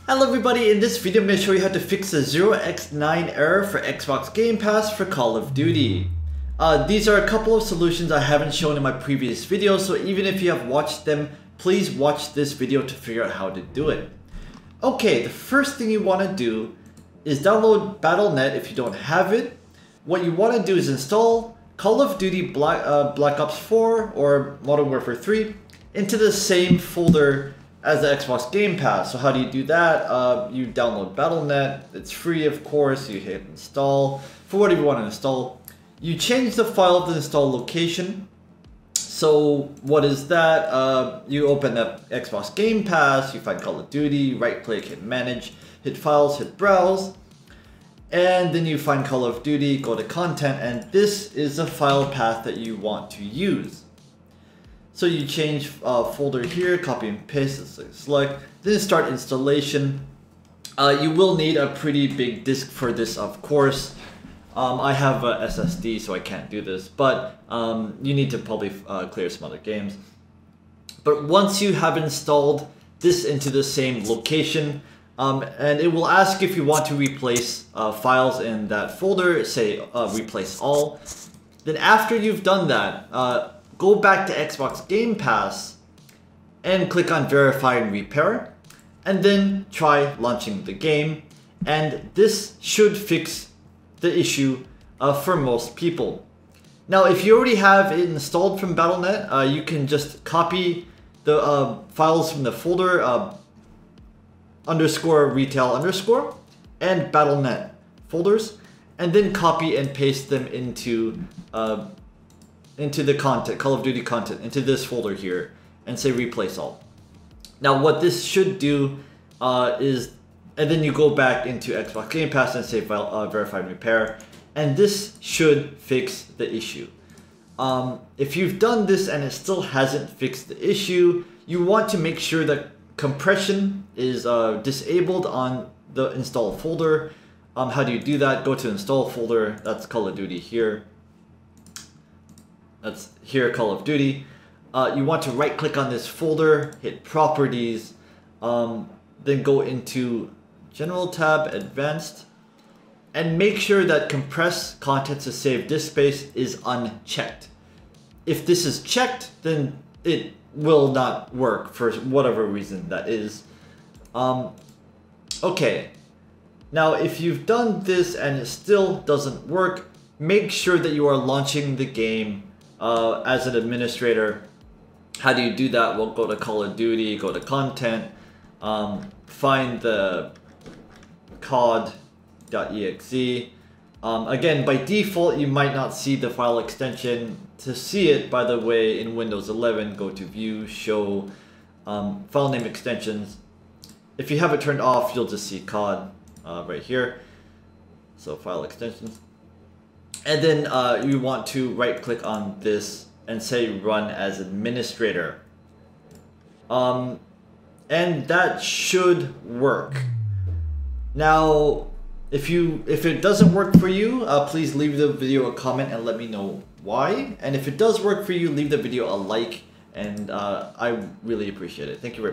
Hello everybody, in this video I'm going to show you how to fix the 0x9 error for Xbox Game Pass for Call of Duty. These are a couple of solutions I haven't shown in my previous videos, so even if you have watched them, please watch this video to figure out how to do it. Okay, the first thing you want to do is download Battle.net if you don't have it. What you want to do is install Call of Duty Black Ops 4 or Modern Warfare 3 into the same folder as the Xbox Game Pass. So how do you do that? You download Battle.net, it's free of course, you hit install, for whatever you want to install. You change the file of the install location. So what is that? You open up Xbox Game Pass, you find Call of Duty, right click, hit manage, hit files, hit browse. And then you find Call of Duty, go to content, and this is the file path that you want to use. So you change folder here, copy and paste, select, then start installation. You will need a pretty big disk for this, of course. I have a SSD, so I can't do this, but you need to probably clear some other games. But once you have installed this into the same location, and it will ask if you want to replace files in that folder, say replace all. Then after you've done that, go back to Xbox Game Pass and click on Verify and Repair, and then try launching the game, and this should fix the issue for most people. Now if you already have it installed from Battle.net, you can just copy the files from the folder _retail_ and Battle.net folders, and then copy and paste them into the content, Call of Duty content, into this folder here, and say replace all. Now what this should do is, and then you go back into Xbox Game Pass and say verify and repair, and this should fix the issue. If you've done this and it still hasn't fixed the issue, you want to make sure that compression is disabled on the install folder. How do you do that? Go to install folder, that's Call of Duty here. That's here, Call of Duty. You want to right click on this folder, hit properties, then go into general tab, advanced, and make sure that compress contents to save disk space is unchecked. If this is checked, then it will not work for whatever reason that is. Okay, now if you've done this and it still doesn't work, make sure that you are launching the game as an administrator. How do you do that? We'll go to Call of Duty, go to content, find the cod.exe. Again, by default, you might not see the file extension. To see it, by the way, in Windows 11, go to View, Show, File Name Extensions. If you have it turned off, you'll just see cod right here. So File Extensions. And then you want to right click on this and say run as administrator. And that should work. Now, if it doesn't work for you, please leave the video a comment and let me know why. And if it does work for you, leave the video a like, and I really appreciate it. Thank you very much.